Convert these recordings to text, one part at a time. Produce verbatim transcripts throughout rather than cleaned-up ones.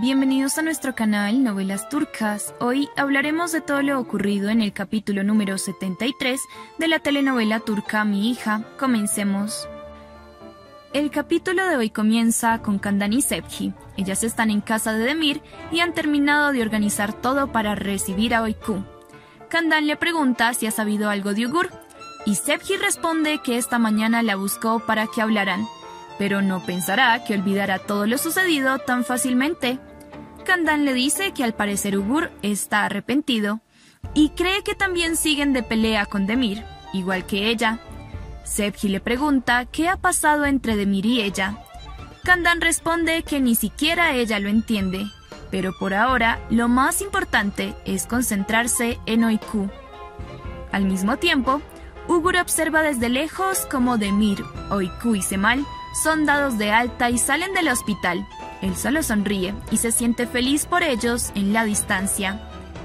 Bienvenidos a nuestro canal Novelas Turcas. Hoy hablaremos de todo lo ocurrido en el capítulo número setenta y tres de la telenovela turca Mi hija. Comencemos. El capítulo de hoy comienza con Candan y Sebci. Ellas están en casa de Demir y han terminado de organizar todo para recibir a Öykü. Candan le pregunta si ha sabido algo de Ugur y Sebci responde que esta mañana la buscó para que hablaran, pero no pensará que olvidará todo lo sucedido tan fácilmente. Candan le dice que al parecer Ugur está arrepentido y cree que también siguen de pelea con Demir, igual que ella. Sebci le pregunta qué ha pasado entre Demir y ella. Candan responde que ni siquiera ella lo entiende, pero por ahora lo más importante es concentrarse en Öykü. Al mismo tiempo, Ugur observa desde lejos cómo Demir, Öykü y Cemal son dados de alta y salen del hospital. Él solo sonríe y se siente feliz por ellos en la distancia.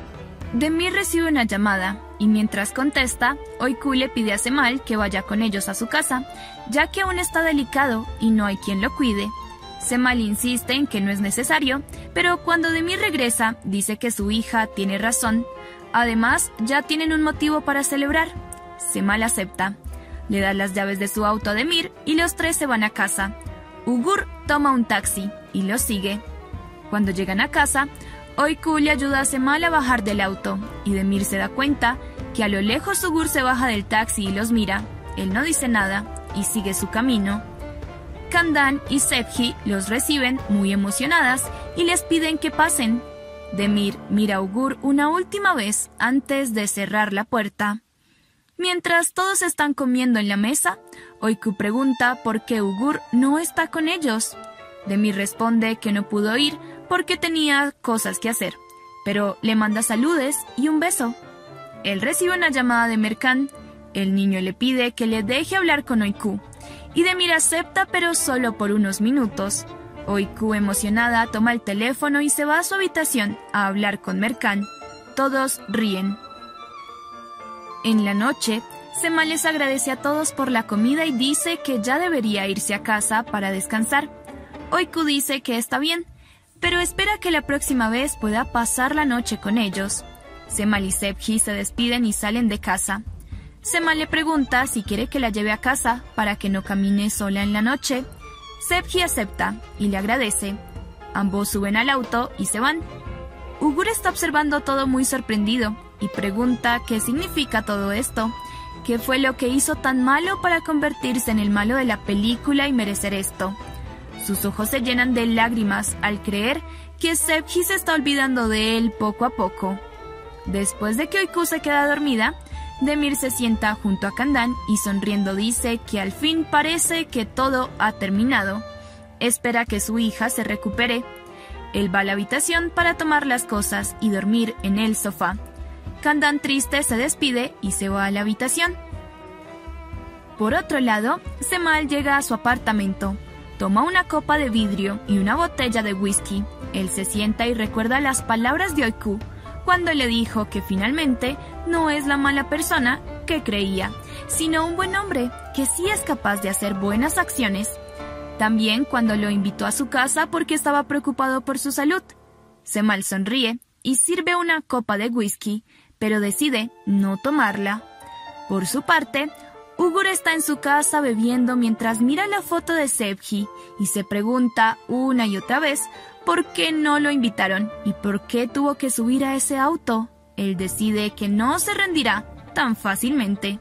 Demir recibe una llamada y mientras contesta, Öykü le pide a Cemal que vaya con ellos a su casa, ya que aún está delicado y no hay quien lo cuide. Cemal insiste en que no es necesario, pero cuando Demir regresa, dice que su hija tiene razón. Además, ya tienen un motivo para celebrar. Cemal acepta. Le da las llaves de su auto a Demir y los tres se van a casa. Ugur toma un taxi y lo sigue. Cuando llegan a casa, Öykü le ayuda a Cemal a bajar del auto y Demir se da cuenta que a lo lejos Ugur se baja del taxi y los mira. Él no dice nada y sigue su camino. Candan y Sebci los reciben muy emocionadas y les piden que pasen. Demir mira a Ugur una última vez antes de cerrar la puerta. Mientras todos están comiendo en la mesa, Öykü pregunta por qué Ugur no está con ellos. Demir responde que no pudo ir porque tenía cosas que hacer, pero le manda saludes y un beso. Él recibe una llamada de Merkan. El niño le pide que le deje hablar con Öykü, y Demir acepta, pero solo por unos minutos. Öykü, emocionada, toma el teléfono y se va a su habitación a hablar con Merkan. Todos ríen. En la noche, Cemal les agradece a todos por la comida y dice que ya debería irse a casa para descansar. Öykü dice que está bien, pero espera que la próxima vez pueda pasar la noche con ellos. Cemal y Sebci se despiden y salen de casa. Cemal le pregunta si quiere que la lleve a casa para que no camine sola en la noche. Sebci acepta y le agradece. Ambos suben al auto y se van. Ugur está observando todo muy sorprendido y pregunta qué significa todo esto, qué fue lo que hizo tan malo para convertirse en el malo de la película y merecer esto. Sus ojos se llenan de lágrimas al creer que Sebci se está olvidando de él poco a poco. Después de que Öykü se queda dormida, Demir se sienta junto a Candan y sonriendo dice que al fin parece que todo ha terminado. Espera que su hija se recupere. Él va a la habitación para tomar las cosas y dormir en el sofá. Candan triste se despide y se va a la habitación. Por otro lado, Cemal llega a su apartamento. Toma una copa de vidrio y una botella de whisky. Él se sienta y recuerda las palabras de Öykü cuando le dijo que finalmente no es la mala persona que creía, sino un buen hombre que sí es capaz de hacer buenas acciones. También cuando lo invitó a su casa porque estaba preocupado por su salud. Cemal sonríe y sirve una copa de whisky, pero decide no tomarla. Por su parte, Ugur está en su casa bebiendo mientras mira la foto de Sebci y se pregunta una y otra vez por qué no lo invitaron y por qué tuvo que subir a ese auto. Él decide que no se rendirá tan fácilmente.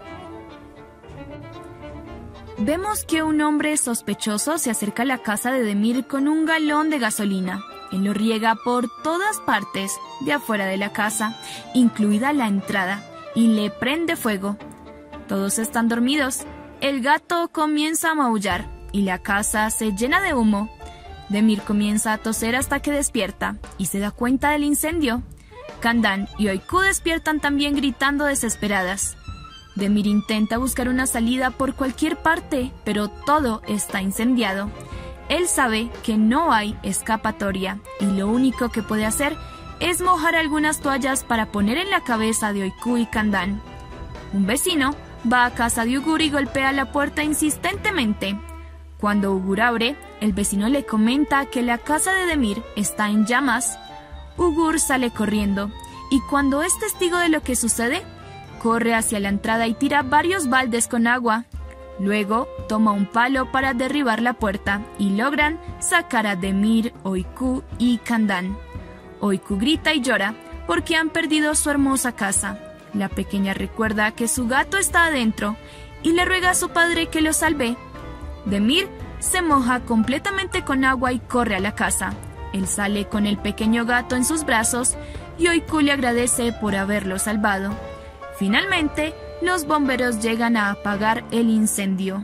Vemos que un hombre sospechoso se acerca a la casa de Demir con un galón de gasolina. Él lo riega por todas partes de afuera de la casa, incluida la entrada, y le prende fuego. Todos están dormidos. El gato comienza a maullar y la casa se llena de humo. Demir comienza a toser hasta que despierta y se da cuenta del incendio. Candan y Öykü despiertan también gritando desesperadas. Demir intenta buscar una salida por cualquier parte, pero todo está incendiado. Él sabe que no hay escapatoria y lo único que puede hacer es mojar algunas toallas para poner en la cabeza de Öykü y Candan. Un vecino va a casa de Ugur y golpea la puerta insistentemente. Cuando Ugur abre, el vecino le comenta que la casa de Demir está en llamas. Ugur sale corriendo, y cuando es testigo de lo que sucede, corre hacia la entrada y tira varios baldes con agua. Luego toma un palo para derribar la puerta y logran sacar a Demir, Oiku y Kandan. Oiku grita y llora porque han perdido su hermosa casa. La pequeña recuerda que su gato está adentro y le ruega a su padre que lo salve. Demir se moja completamente con agua y corre a la casa. Él sale con el pequeño gato en sus brazos y Oiku le agradece por haberlo salvado. Finalmente, los bomberos llegan a apagar el incendio.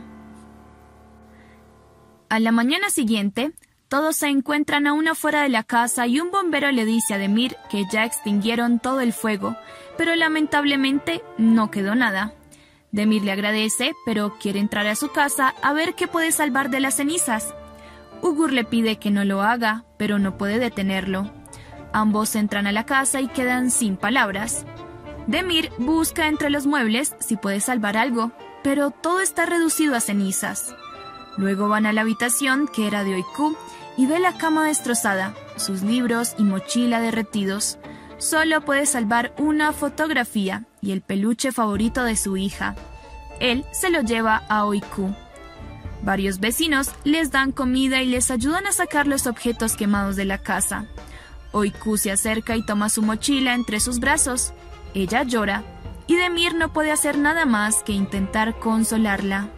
A la mañana siguiente, todos se encuentran aún afuera de la casa y un bombero le dice a Demir que ya extinguieron todo el fuego, pero lamentablemente no quedó nada. Demir le agradece, pero quiere entrar a su casa a ver qué puede salvar de las cenizas. Ugur le pide que no lo haga, pero no puede detenerlo. Ambos entran a la casa y quedan sin palabras. Demir busca entre los muebles si puede salvar algo, pero todo está reducido a cenizas. Luego van a la habitación que era de Oiku y ve la cama destrozada, sus libros y mochila derretidos. Solo puede salvar una fotografía y el peluche favorito de su hija. Él se lo lleva a Oiku. Varios vecinos les dan comida y les ayudan a sacar los objetos quemados de la casa. Oiku se acerca y toma su mochila entre sus brazos. Ella llora, y Demir no puede hacer nada más que intentar consolarla.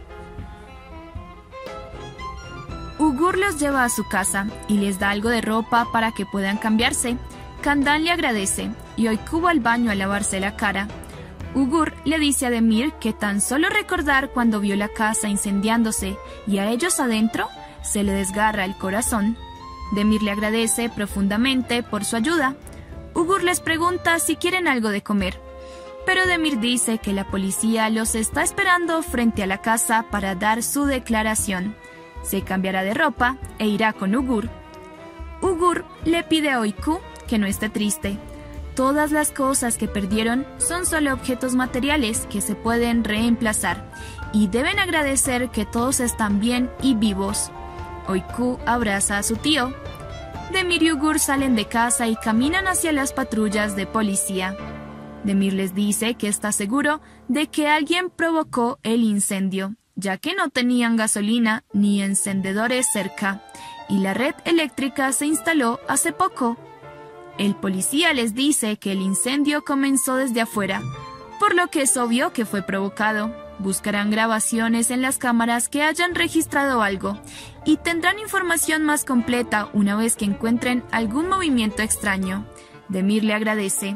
Ugur los lleva a su casa y les da algo de ropa para que puedan cambiarse. Kandan le agradece, y Oiku va al baño a lavarse la cara. Ugur le dice a Demir que tan solo recordar cuando vio la casa incendiándose y a ellos adentro, se le desgarra el corazón. Demir le agradece profundamente por su ayuda. Ugur les pregunta si quieren algo de comer, pero Demir dice que la policía los está esperando frente a la casa para dar su declaración. Se cambiará de ropa e irá con Ugur. Ugur le pide a Oiku que no esté triste. Todas las cosas que perdieron son solo objetos materiales que se pueden reemplazar y deben agradecer que todos están bien y vivos. Oiku abraza a su tío. Demir y Ugur salen de casa y caminan hacia las patrullas de policía. Demir les dice que está seguro de que alguien provocó el incendio, ya que no tenían gasolina ni encendedores cerca, y la red eléctrica se instaló hace poco. El policía les dice que el incendio comenzó desde afuera, por lo que es obvio que fue provocado. Buscarán grabaciones en las cámaras que hayan registrado algo y tendrán información más completa una vez que encuentren algún movimiento extraño. Demir le agradece.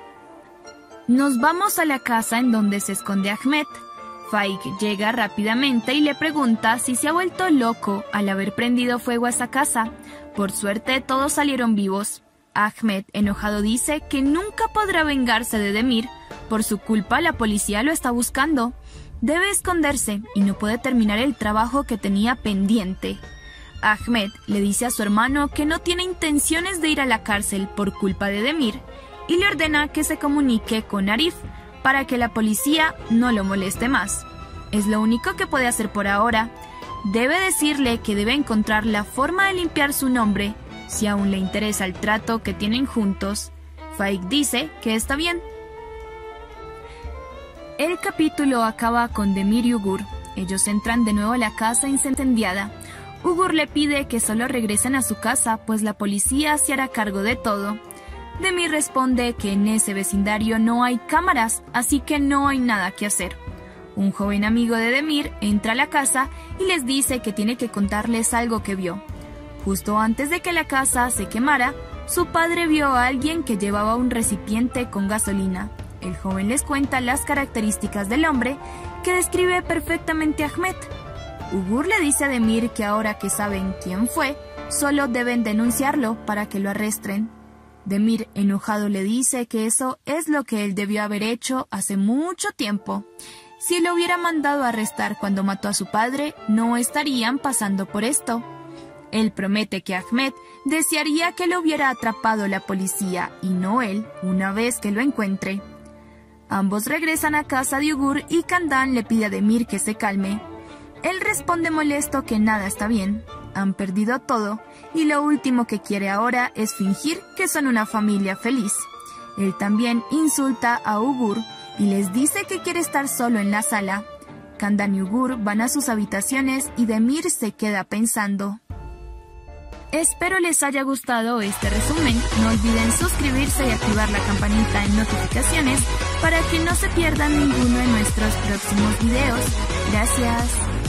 Nos vamos a la casa en donde se esconde Ahmed. Faik llega rápidamente y le pregunta si se ha vuelto loco al haber prendido fuego a esa casa. Por suerte todos salieron vivos. Ahmed, enojado, dice que nunca podrá vengarse de Demir. Por su culpa la policía lo está buscando. Debe esconderse y no puede terminar el trabajo que tenía pendiente. Ahmed le dice a su hermano que no tiene intenciones de ir a la cárcel por culpa de Demir y le ordena que se comunique con Arif para que la policía no lo moleste más. Es lo único que puede hacer por ahora. Debe decirle que debe encontrar la forma de limpiar su nombre si aún le interesa el trato que tienen juntos. Faik dice que está bien. El capítulo acaba con Demir y Ugur. Ellos entran de nuevo a la casa incendiada. Ugur le pide que solo regresen a su casa, pues la policía se hará cargo de todo. Demir responde que en ese vecindario no hay cámaras, así que no hay nada que hacer. Un joven amigo de Demir entra a la casa y les dice que tiene que contarles algo que vio. Justo antes de que la casa se quemara, su padre vio a alguien que llevaba un recipiente con gasolina. El joven les cuenta las características del hombre que describe perfectamente a Ahmed. Ugur le dice a Demir que ahora que saben quién fue, solo deben denunciarlo para que lo arresten. Demir, enojado, le dice que eso es lo que él debió haber hecho hace mucho tiempo. Si lo hubiera mandado a arrestar cuando mató a su padre, no estarían pasando por esto. Él promete que Ahmed desearía que lo hubiera atrapado la policía y no él, una vez que lo encuentre. Ambos regresan a casa de Ugur y Kandan le pide a Demir que se calme. Él responde molesto que nada está bien. han perdido todo y lo último que quiere ahora es fingir que son una familia feliz. Él también insulta a Ugur y les dice que quiere estar solo en la sala. Kandan y Ugur van a sus habitaciones y Demir se queda pensando. Espero les haya gustado este resumen. No olviden suscribirse y activar la campanita en notificaciones para que no se pierdan ninguno de nuestros próximos videos. Gracias.